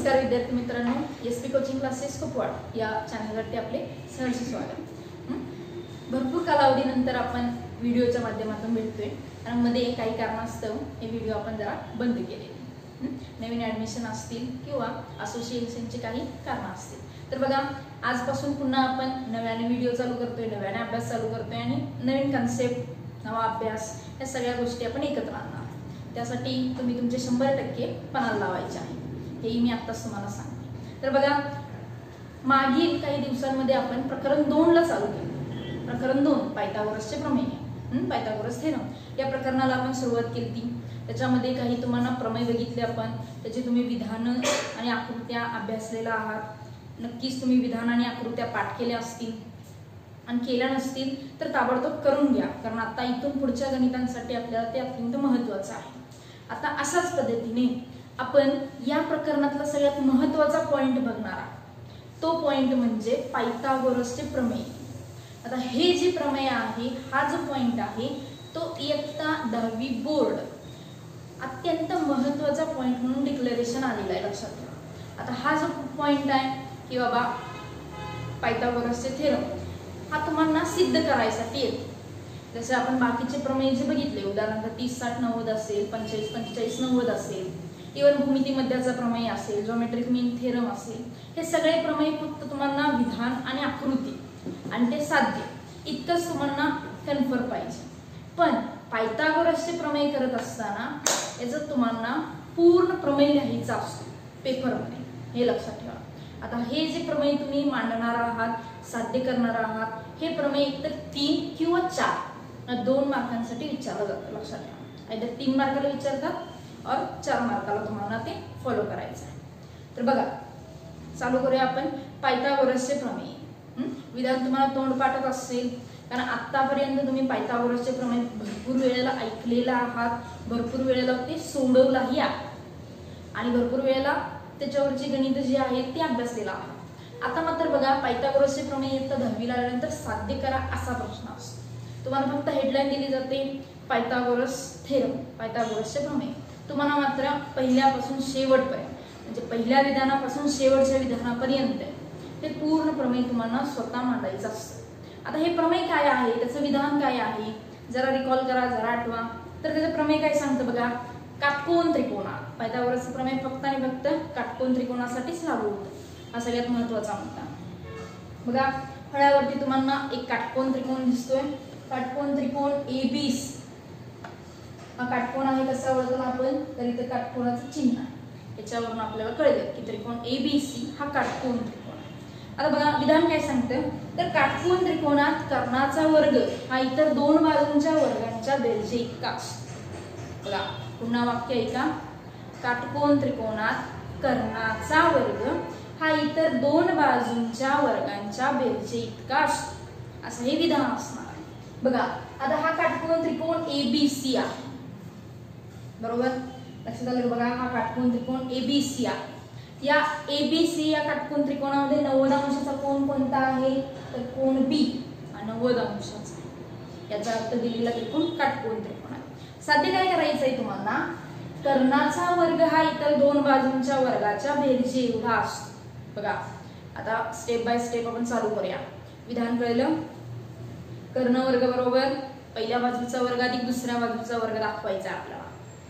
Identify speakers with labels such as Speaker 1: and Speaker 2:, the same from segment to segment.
Speaker 1: नमस्कार विद्यार्थी मित्रांनो, एसपी कोचिंग क्लासेस कुपवाड या चॅनलवरती आपले सहर्ष स्वागत। भरपूर कालावधीनंतर आपण व्हिडिओच्या माध्यमातून भेटतोय आणि मध्ये काही कारणास्तव हे व्हिडिओ आपण जरा बंद केले। नवीन ॲडमिशन असतील किंवा असोसिएशनचे काही कारण असतील तर बघा, आजपासून पुन्हा आपण नव्याने व्हिडिओ चालू करतोय, नव्याने अभ्यास चालू करतोय आणि नवीन कन्सेप्ट, नवा अभ्यास या सगळ्या गोष्टी आपण एकत्र आणणार। त्यासाठी तुम्ही तुमचे 100% पणाला लावायचे आहे, हेही मी आत्ताच तुम्हाला सांगते। तर बघा, मागील काही दिवसांमध्ये आपण प्रकरण 2 ला चालू केले। प्रकरण 2 पायथागोरसचे प्रमेय, पायथागोरस थेरम या प्रकरणाला आपण सुरुवात केली। त्याच्यामध्ये काही तुम्हाला प्रमेय बघितले आपण, त्याचे तुम्ही विधान आणि आकृत्या अभ्यासलेला आहात। नक्कीच तुम्ही विधान आणि आकृत्या पाठ केल्या असतील आणि केल्या नसतील तर ताबडतोब करून घ्या, कारण आता इथून पुढच्या गणितांसाठी आपल्याला ते अत्यंत महत्त्वाचं आहे। आता अशाच पद्धतीने आपण या प्रकरणातला सगळ्यात महत्त्वाचा पॉइंट बघणार आहोत। तो पॉइंट म्हणजे पायथागोरसचे प्रमेय। आता हे जे प्रमेय आहे, हा जो पॉइंट आहे तो इयत्ता 10वी बोर्ड अत्यंत महत्त्वाचा पॉइंट म्हणून डिक्लेरेशन आलेला आहे, लक्षात ठेवा। आता हा जो पॉइंट आहे की बाबा पायथागोरसचे थेरम हा तुम्हाला सिद्ध करायसाठी येतो। जसे आपण बाकीचे प्रमेय जे बघितले, उदाहरणार्थ 30 60 90 असेल, 45 45 90 असेल, इव्हन भूमिती मध्याचा प्रमेय असेल, जिओमेट्रिक मीन थेरम असेल, हे सगळे प्रमेय फक्त तुम्हाला विधान आणि आकृती आणि ते साध्य इतकंच तुम्हाला कन्फर्म पाहिजे। पण पायथागोरसचे प्रमेय करत असताना याचं तुम्हाला पूर्ण प्रमेय लिहायचा असतो पेपरमध्ये, हे लक्षात ठेवा। आता हे जे प्रमेय तुम्ही मांडणार आहात, साध्य करणार आहात, हे प्रमेय एकतर 3 किंवा 4 2 मार्कांसाठी विचारलं जातं, लक्षात ठेवा। एकदा 3 मार्काला विचारतात और 4 मार्काला तुम्हाला ते फॉलो करायचं आहे। तर बघा, चालू करूया आपण पायथागोरसचे प्रमेय। विधान तुम्हाला तोंडपाठच असेल, कारण आतापर्यंत तुम्ही पायथागोरसचे प्रमेय भरपूर वेळेला ऐकलेला आहात, भरपूर वेळेला ते सोडवलाही आहे आणि भरपूर वेळेला त्याच्यावरची गणित जी आहेत ती अभ्यासलेला आहात। आता मात्र बघा, पायथागोरसचे प्रमेय इयत्ता 10वी ला आल्यानंतर साध्य करा असा प्रश्न असतो। तुम्हाला फक्त हेडलाईन दिली जाते पायथागोरस थेरम, पायथागोरसचे प्रमेय। तुम्हाला मात्र पहिल्यापासून शेवटपर्यंत, म्हणजे पहिल्या विधानापासून शेवटच्या विधानापर्यंत ते पूर्ण प्रमेय तुम्हाला स्वतः मांडायचं असतं। आता हे प्रमेय काय आहे, त्याचं विधान काय आहे, जरा रिकॉल करा, जरा आठवा। तर त्याचं प्रमेय काय सांगतं बघा, काटकोन त्रिकोणात, पायथागोरसचं प्रमेय फक्त आणि फक्त काटकोन त्रिकोणासाठीच लागू होतं, हा सगळ्यात महत्त्वाचा मुद्दा। बघा, फळ्यावरती तुम्हाला एक काटकोन त्रिकोण दिसतोय, काटकोन त्रिकोण ABC। हा काटकोन आहे, कसा ओळखला आपण, तर इथे काटकोनाचं चिन्ह आहे, याच्यावरून आपल्याला कळलं की त्रिकोण ABC हा काटकोन त्रिकोण आहे। आता बघा, विधान काय सांगतं, तर काटकोन त्रिकोणात कर्णाचा वर्ग हा इतर 2 बाजूंच्या वर्गांच्या बेरजे इतका असतो। बघा, पुन्हा वाक्य ऐका, काटकोन त्रिकोणात कर्णाचा वर्ग हा इतर 2 बाजूंच्या वर्गांच्या बेरजे इतका असतो, असं हे विधान असणार आहे। बघा, आता हा काटकोन त्रिकोण ABC आहे, बरोबर, लक्षात आलं बघा, हा काटकोन त्रिकोण ABC आहे। या ABC या काटकोन त्रिकोणामध्ये 90 अंशाचा कोन कोणता आहे, तर कोन B हा 90 अंशाचा आहे। याचा अर्थ दिलेला त्रिकोण काटकोन त्रिकोण आहे। साध्य काय करायचं आहे तुम्हाला, कर्णाचा वर्ग हा इतर 2 बाजूंच्या वर्गाच्या बेरजे एवढा असतो। बघा, आता स्टेप बाय स्टेप आपण चालू करूया। विधान कळलं, कर्ण वर्ग बरोबर पहिल्या बाजूचा वर्ग अधिक दुसऱ्या बाजूचा वर्ग दाखवायचा आहे आपल्याला।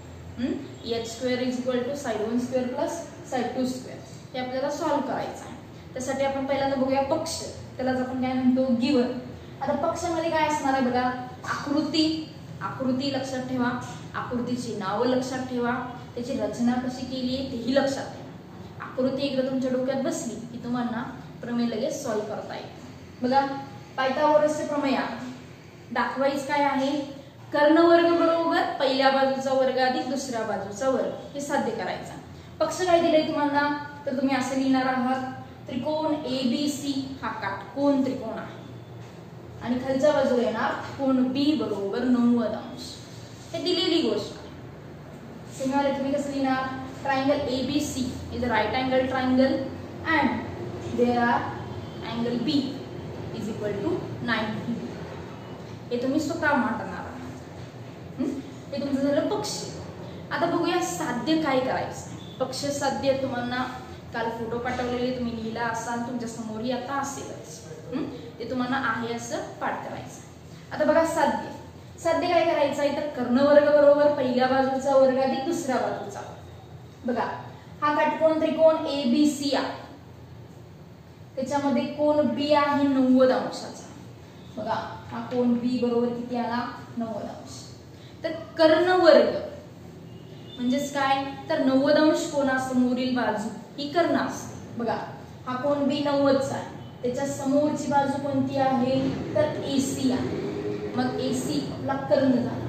Speaker 1: h² = side1² + side2², हे आपल्याला सॉल्व्ह करायचं आहे। त्यासाठी आपण पहिल्यांदा बघूया पक्ष, त्यालाच आपण काय म्हणतो, गिवन। आता पक्षामध्ये काय असणार आहे बघा, आकृती, आकृती लक्षात ठेवा, आकृतीची नावं लक्षात ठेवा, त्याची रचना कशी केली आहे तेही लक्षात ठेवा। आकृती एकदा तुमच्या डोक्यात बसली की तुम्हाला प्रमेय लगेच सॉल्व्ह करता येईल। बघा, पायथागोरसचे प्रमेय दाखवायचं काय आहे, कर्णवर्ग बरोबर पहिल्या बाजूचा वर्ग अधिक दुसऱ्या बाजूचा वर्ग, हे साध्य करायचं। पक्ष काय दिलंय तुम्हाला, तर तुम्ही असे लिहिणार आहात, त्रिकोण ABC हा काटकोन त्रिकोण आहे आणि खालच्या बाजूला येणार कोन B बरोबर 90 अंश, हे दिलेली गोष्ट आहे। सिंगल तुम्ही कसं लिहिणार, triangle ABC is a right angle triangle and there are angle B = 90, हे तुम्ही स्वतः मांडणार आहात। हे तुमचं झालं पक्ष। आता बघूया साध्य काय करायचं। पक्ष साध्य तुम्हाला काल फोटो पाठवलेले तुम्ही लिहिला असाल, तुमच्या समोरही आता असेलच. ते तुम्हाला आहे असं पाठ करायचं. आता बघा साध्य. साध्य काय करायचं आहे तर कर्ण वर्ग बरोबर पहिल्या बाजूचा वर्ग अधिक दुसऱ्या बाजूचा. बघा हा काटकोन त्रिकोण ABC आहे, त्याच्यामध्ये कोन B आहे 90 अंशाचा. बघा हा कोन B बरोबर किती आला 90 अंश. तर कर्ण वर्ग म्हणजेच काय तर 90 अंश कोणासमोरील बाजू ही कर्ण असते. बघा हा कोन B 90 चा आहे, त्याच्या समोरची बाजू कोणती आहे तर AC आहे. मग AC आपला कर्ण झाला,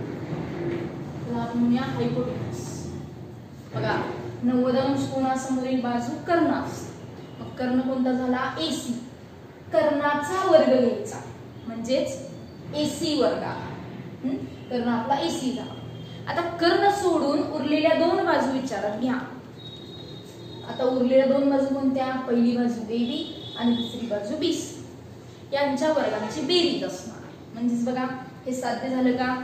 Speaker 1: त्याला आपण म्हणूया हायपोटेनस. बघा 90 अंश कोणासमोरील बाजू कर्ण असते. मग कर्ण कोणता झाला AC. कर्णाचा वर्ग घ्यायचा म्हणजेच AC वर्ग आला. कर्ण आपला AC झाला. आता कर्ण सोडून उरलेल्या दोन बाजू विचारात घ्या. आता उरलेल्या दोन बाजू कोणत्या, पहिली बाजू AB आणि दुसरी बाजू BC. यांच्या वर्गांची बेरीज असणार. म्हणजेच बघा हे साध्य झालं का,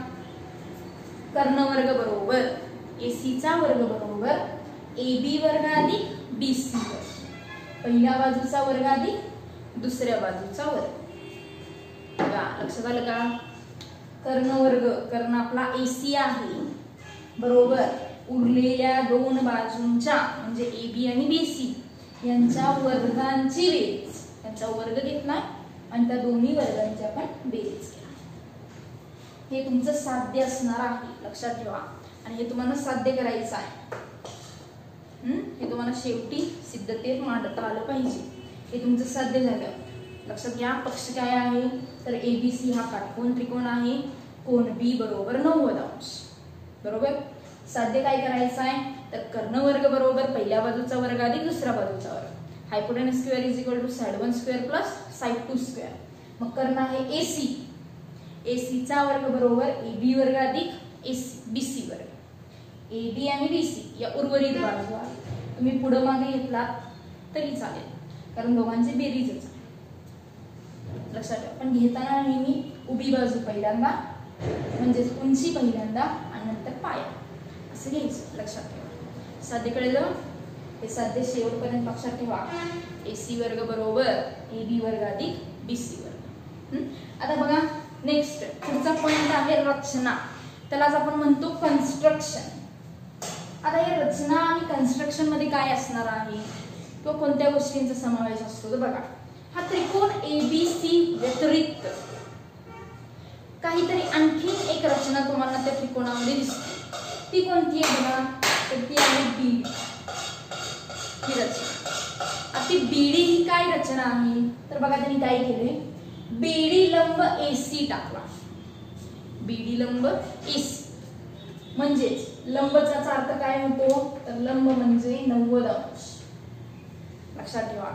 Speaker 1: कर्ण वर्ग बरोबर AC चा वर्ग बरोबर AB वर्ग अधिक BC वर्ग. पहिल्या बाजूचा वर्ग अधिक दुसऱ्या बाजूचा वर्ग. बघा लक्षात आलं का, कर्ण वर्ग कर्ण आपला AC आहे बरोबर उरलेल्या दोन बाजूंच्या म्हणजे AB आणि BC यांच्या वर्गांची बेरीज. यांचा वर्ग घेतला आणि त्या दोन्ही वर्गांची आपण बेरीज केला. हे तुमचं साध्य असणार आहे, लक्षात ठेवा. आणि हे तुम्हाला साध्य करायचं आहे. हे तुम्हाला शेवटी सिद्धतेत मांडता आलं पाहिजे. हे तुमचं साध्य झालं. लक्षात घ्या पक्ष काय आहे तर ABC हा काटकोन त्रिकोण आहे, कोन B बरोबर 90 अंश. बरोबर साध्य काय करायचं आहे तर कर्ण वर्ग बरोबर पहिल्या बाजूचा वर्ग अधिक दुसऱ्या बाजूचा वर्ग. Hypotenuse square is equal to side 1 square plus side 2 square. मग कर्ण आहे AC. AC चा वर्ग बरोबर AB वर्ग अधिक BC वर्ग. AB आणि BC या उर्वरित बाजू आहेत. तुम्ही पुढे मागे घेतलात तरी चालेल कारण दोघांची बेरीजच आहे. लक्षात ठेवा. पण घेताना नेहमी उभी बाजू पहिल्यांदा म्हणजेच उंची पहिल्यांदा आणि नंतर पाया असं घ्यायचं. लक्षात ठेवा. साध्य कळलं. हे साध्य शेवटपर्यंत लक्षात ठेवा. AC वर्ग बरोबर AB वर्ग अधिक BC वर्ग. आता बघा नेक्स्ट पुढचा पॉइंट आहे रचना. त्यालाच आपण म्हणतो कन्स्ट्रक्शन. आता हे रचना आणि कन्स्ट्रक्शन मध्ये काय असणार आहे किंवा कोणत्या गोष्टींचा समावेश असतो तर बघा हा त्रिकोण ABC व्यतिरिक्त काहीतरी आणखी एक रचना तुम्हाला त्या त्रिकोणामध्ये दिसते. ती कोणती आहे बघा तर ती आहे BD ही रचना. आता BD ही काय रचना आहे तर बघा त्यांनी काय केले BD लंब AC टाकला. BD लंब AC म्हणजेच लंबचा अर्थ काय होतो तर लंब म्हणजे 90 अंश. लक्षात ठेवा.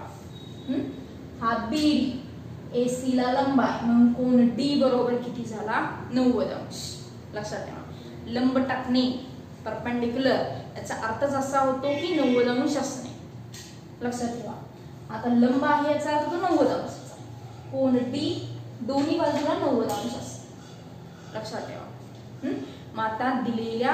Speaker 1: हा BD AC ला लंब आहे म्हणून कोन D बरोबर किती झाला 90 अंश. लक्षात ठेवा. लंब टाकणे परपेंडिक्युलर याचा अर्थच असा होतो की 90 अंश असणे. लक्षात ठेवा. आता लंब आहे याचा अर्थ तो 90 अंशाचा. कोन D दोन्ही बाजूला 90 अंश असतो. लक्षात ठेवा. मग आता दिलेल्या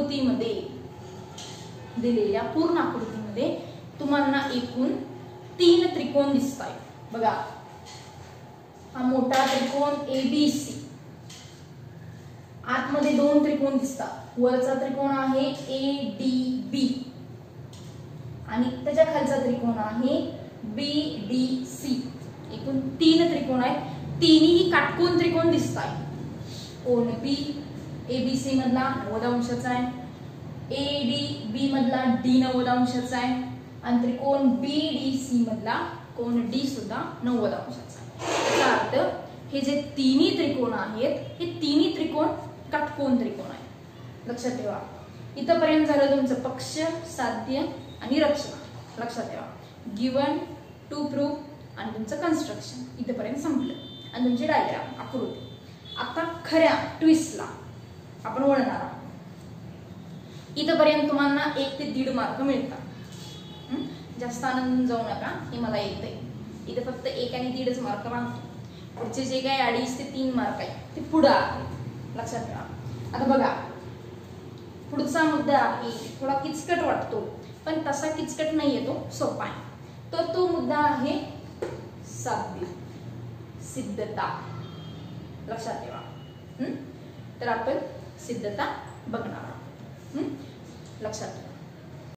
Speaker 1: पूर्ण आकृतीमध्ये तुम्हाला एकूण 3 त्रिकोण दिसत आहेत. बघा हा मोठा त्रिकोण ABC. आतमध्ये 2 त्रिकोण दिसतात. वरचा त्रिकोण आहे ADB आणि त्याच्या खालचा त्रिकोण आहे BDC. एकूण 3 त्रिकोण आहेत. तिन्ही काटकोन त्रिकोण दिसत आहेत. कोन B ABC मधला 90 अंशाचा आहे, ADB मधला D 90 अंशाचा आहे आणि त्रिकोण BDC मधला कोन D सुद्धा 90 अंशाचा आहे. याचा अर्थ हे जे तिन्ही त्रिकोण आहेत हे तिन्ही त्रिकोण काटकोन त्रिकोण आहेत. लक्षात ठेवा. इथपर्यंत झालं तुमचं पक्ष, साध्य आणि रचना. लक्षात ठेवा. गिवन, टू प्रूफ आणि तुमचं कन्स्ट्रक्शन इथपर्यंत संपलं आणि तुमची डायग्राम आकृती. आता खऱ्या ट्विस्टला आपण वळणार आहोत. इथपर्यंत तुम्हाला 1 ते 1.5 मार्क मिळतात. जास्त आनंद जाऊ नका, हे मला येतंय. इथे फक्त 1 आणि 1.5 मार्क मागतो. पुढचे जे काही 2.5 ते 3 मार्क आहेत ते पुढे आहे. लक्षात ठेवा. आता बघा पुढचा मुद्दा आहे थोडा किचकट वाटतो पण तसा किचकट नाहीये, तो सोपा आहे. तर तो मुद्दा आहे साध्य, सिद्धता. लक्षात ठेवा. तर आपण सिद्धता बघणार आहोत. लक्षात ठेवा.